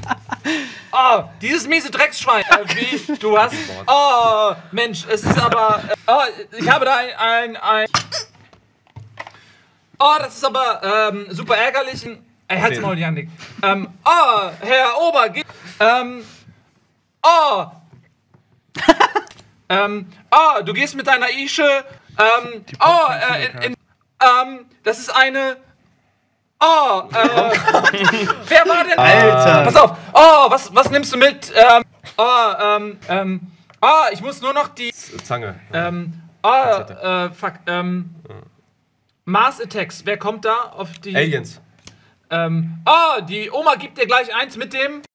Oh, dieses miese Drecksschwein. Wie? Du hast. Oh, Mensch, es ist aber. Oh, ich habe da ein. Oh, das ist aber super ärgerlich. Ey, halt's Maul, Janik. Oh, Herr Ober. Oh. Oh, du gehst mit deiner Ische. Das ist eine. Oh, wer war denn? Alter. Pass auf. Oh, was nimmst du mit? Ich muss nur noch die. Zange. Fuck. Mars Attacks. Wer kommt da auf die? Aliens. Die Oma gibt dir gleich eins mit dem.